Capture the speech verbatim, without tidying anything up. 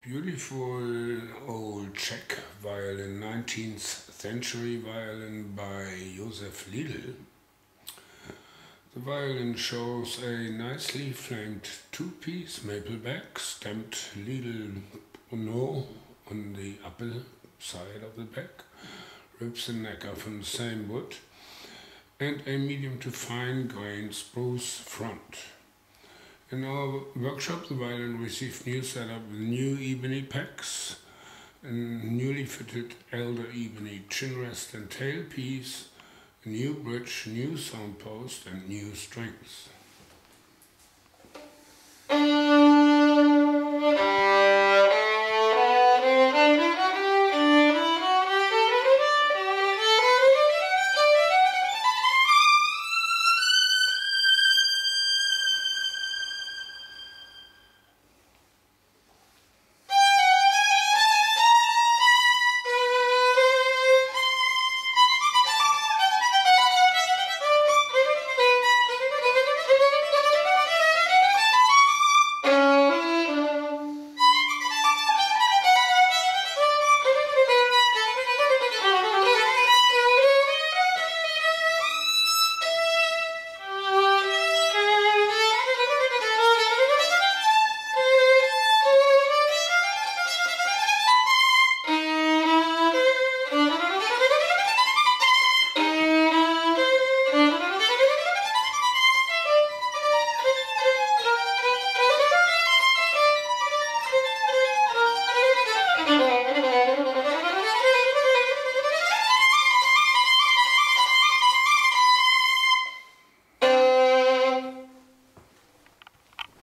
Beautiful old Czech violin, nineteenth century violin by Josef Lidl. The violin shows a nicely framed two-piece maple back, stamped Lidl on the upper side of the back, ribs and neck are from the same wood, and a medium to fine grained spruce front. In our workshop, the violin received new setup with new ebony pecs, a newly fitted elder ebony chin rest and tailpiece, a new bridge, new sound post and new strings.